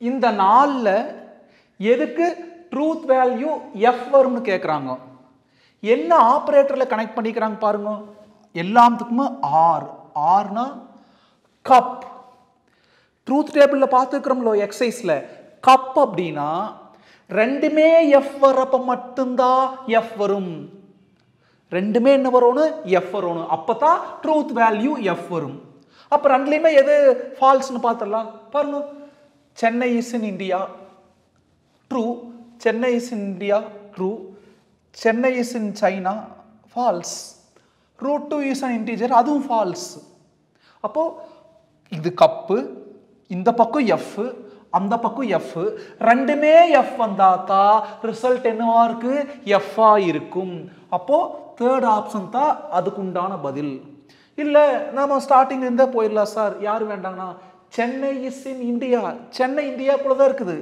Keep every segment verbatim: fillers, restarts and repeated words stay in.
இந்த நாலுல எதுக்கு ட்ரூத் வேல்யூ எஃப் வரும்னு கேட்குறாங்க. என்ன ஆப்ரேட்டரில் கனெக்ட் பண்ணிக்கிறாங்க பாருங்க. எல்லாத்துக்குமே ஆர். ஆர்னா கப். ட்ரூத் டேபிளில் பார்த்துக்கிறோம்ல எக்ஸசைஸில். கப் அப்படின்னா ரெண்டுமே எஃப் வரப்ப மட்டும்தான் எஃப் வரும். ரெண்டுமே என்ன வரணும்? எஃப் வரணும். அப்போ தான் ட்ரூத் வேல்யூ எஃப் வரும். அப்போ ரெண்டுலேயுமே எது ஃபால்ஸ்னு பார்த்துடலாம் பாருங்க. Chennai is in India true. Chennai is in India true. Chennai is in China false. Root two is an integer அதுவும் ஃபால்ஸ். அப்போ இது கப்பு, இந்த பக்கம் எஃப், அந்த பக்கம் எஃப், ரெண்டுமே எஃப் வந்தாத்தா ரிசல்ட் என்னவா இருக்கு? எஃப்ஆ இருக்கும். அப்போ தேர்ட் ஆப்ஷன் தான் அதுக்கு உண்டான பதில். இல்லை நாம ஸ்டார்டிங்ல இருந்தே போயிடலாம் சார், யார் வேண்டாங்கன்னா Chennai is in India, Chennai இந்தியாக்குள்ள தான் இருக்குது,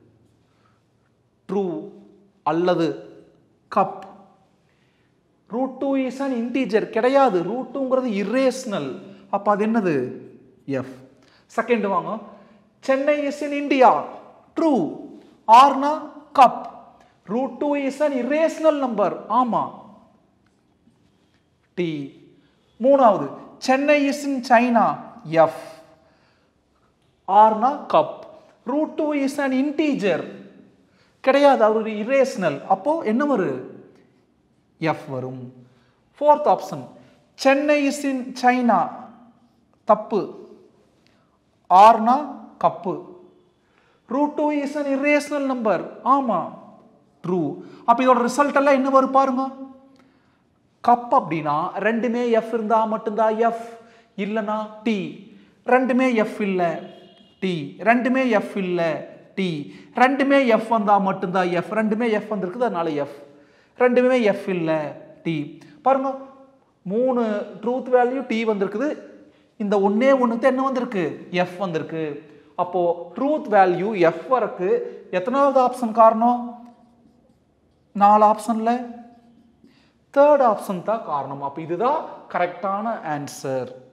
ட்ரூ அல்லது கப். Root two is an integer கிடையாது, ரூட் டூங்கிறது இரேஷனல். அப்போ அது என்னது? எஃப். செகண்ட் வாங்க, Chennai is in India true. ஆர்னா கப். Root two is an irrational number ஆமா, டி. மூணாவது, Chennai is in China F. ஆர்னா கப். Root two is an integer கிடையாது, அது இரேஷனல். அப்போ என்ன வரும்? எஃப் வரும். Fourth option, Chennai is in China தப்பு. ஆர்னா கப்பு. Root two is an irrational number ஆமா, ட்ரூ. அப்ப இதோட ரிசல்ட் எல்லாம் என்ன வரும் பாருங்க. கப் அப்படின்னா ரெண்டுமே எஃப் இருந்தா மட்டும்தான் எஃப், இல்லைன்னா டி. ரெண்டுமே எஃப் இல்லை டி. ரெண்டுமே எஃப் இல்லை டி. ரெண்டுமே எஃப் வந்தா மட்டும்தான் எஃப். ரெண்டுமே எஃப் வந்திருக்குது அதனால எஃப். ரெண்டுமே எஃப் இல்லை டி. பாருங்க, மூணு ட்ரூத் வேல்யூ டி வந்திருக்குது, இந்த ஒன்னே ஒண்ணுக்கு என்ன வந்திருக்கு? எஃப் வந்திருக்கு. அப்போ ட்ரூத் வேல்யூ எஃப் வரக்கு எத்தனாவது ஆப்ஷன் காரணம்? நாலு ஆப்ஷன்ல தேர்ட் ஆப்ஷன் தான் காரணம். அப்ப இதுதான் கரெக்டான ஆன்சர்.